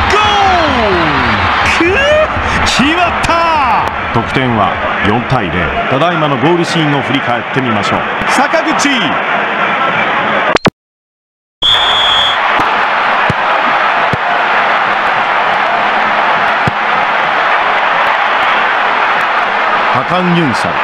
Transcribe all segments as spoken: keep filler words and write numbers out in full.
ゴール、決まった。得点はよんたいゼロ。ただいまのゴールシーンを振り返ってみましょう。坂口、ハカン・ユンサル、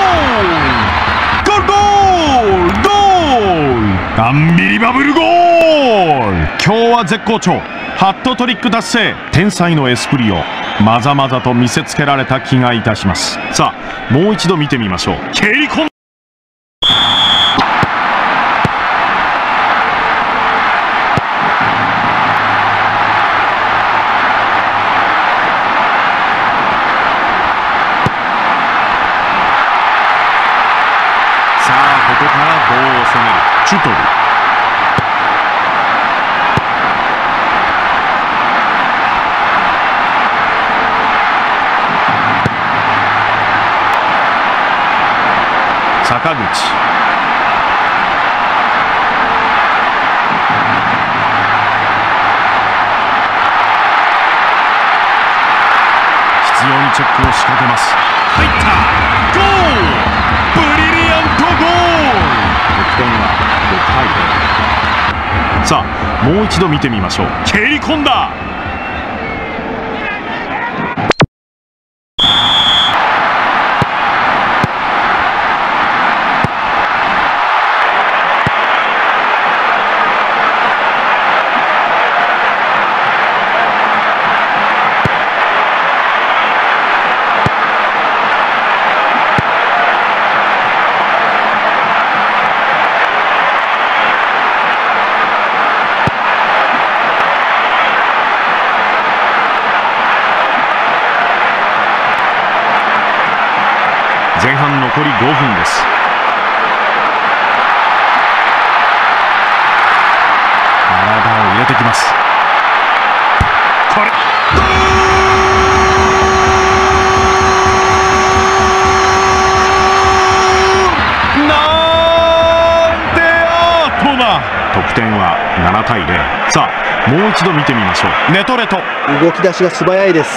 ゴールゴールゴールアンビリバブルゴール。今日は絶好調。ハットトリック達成。天才のエスプリをまざまざと見せつけられた気がいたします。さあもう一度見てみましょう。蹴り込んここから棒を攻めるチュトル。坂口。必要にチェックを仕掛けます。入った。ゴール。ブリリアントゴール。得点はろくたいゼロ。さあもう一度見てみましょう。蹴り込んだ。前半残りごふんです。体を入れてきます。これゴール。なんてアートな。得点はななたいゼロ。さあもう一度見てみましょう。ネトレト。 動き出しが素早いです。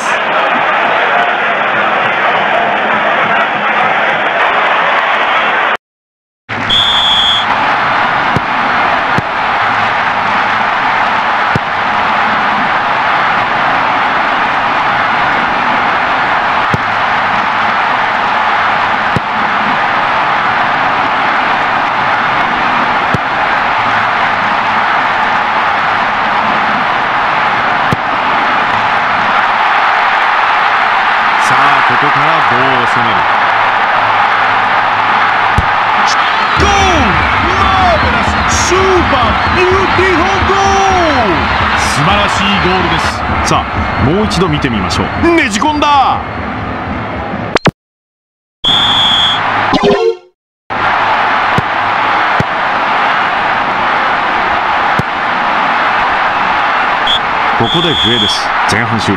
ここから棒を攻める。ゴール。マーベラス。スーパービューティフルゴール。素晴らしいゴールです。さあもう一度見てみましょう。ねじ込んだ。ここで笛です。前半終了。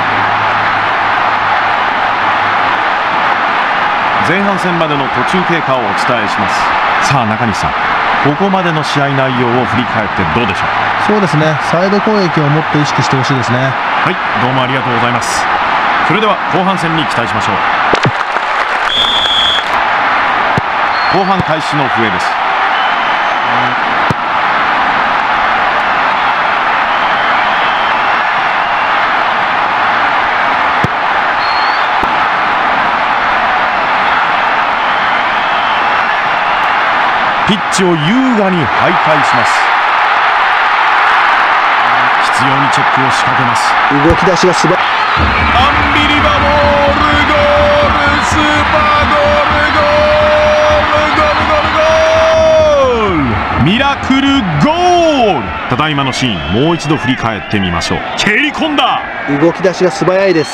前半戦までの途中経過をお伝えします。さあ中西さん、ここまでの試合内容を振り返ってどうでしょう。 そうですね、サイド攻撃をもっと意識してほしいですね。 はい、どうもありがとうございます。それでは後半戦に期待しましょう。後半開始の笛です。ピッチを優雅に徘徊します。必要にチェックを仕掛けます。 動き出しが素晴らしい。 アンビリバボールゴール。スーパーゴールゴールゴールゴールゴール。ミラクルゴール。ただいまのシーンもう一度振り返ってみましょう。蹴り込んだ。 動き出しが素早いです。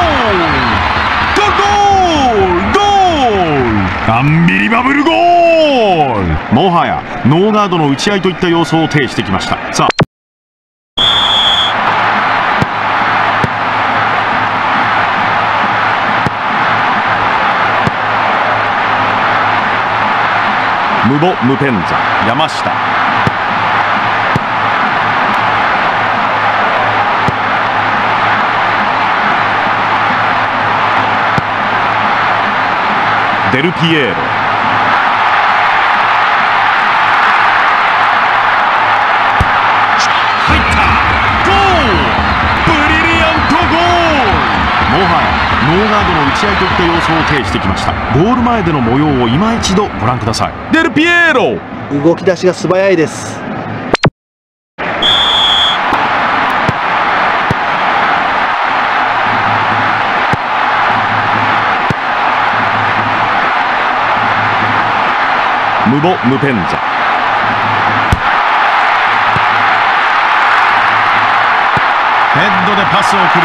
ゴールアンビリバブルゴール。 もはやノーガードの打ち合いといった様相を呈してきました。さあムボ・ムペンザ、山下、デルピエーロ、 入ったゴールブリリアントゴール。 もはやノーガードの打ち合いといった様相を呈してきました。ゴール前での模様を今一度ご覧ください。 デルピエロ動き出しが素早いです。 ムボ・ムペンザ。 ヘッドでパスを送る。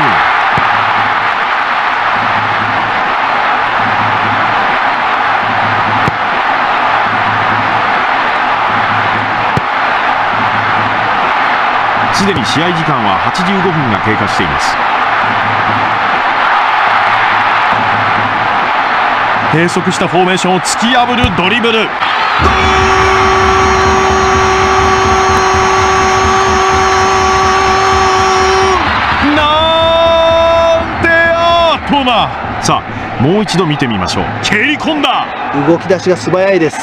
すでに試合時間ははちじゅうごふんが経過しています。 閉塞したフォーメーションを突き破るドリブル。ゴール！なんてアートな。 さあもう一度見てみましょう。 蹴り込んだ。 動き出しが素早いです。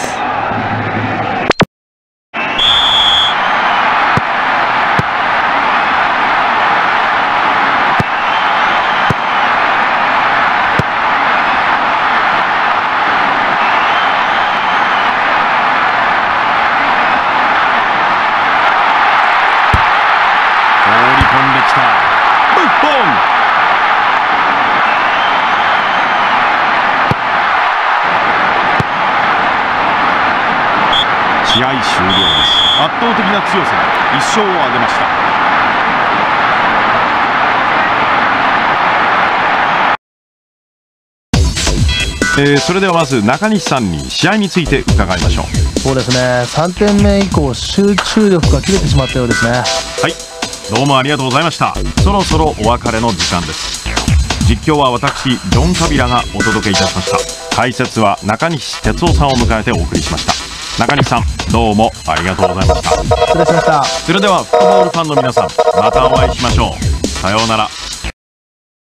試合終了です。 圧倒的な強さでいっ勝を挙げました。 えー、それではまず中西さんに試合について伺いましょう。 そうですね、さんてんめ以降集中力が切れてしまったようですね。 はい、どうもありがとうございました。そろそろお別れの時間です。実況は私ジョン・カビラがお届けいたしました。解説は中西哲夫さんを迎えてお送りしました。中西さんどうもありがとうございました。 失礼しました。 それではフットボールファンの皆さん、またお会いしましょう。さようなら。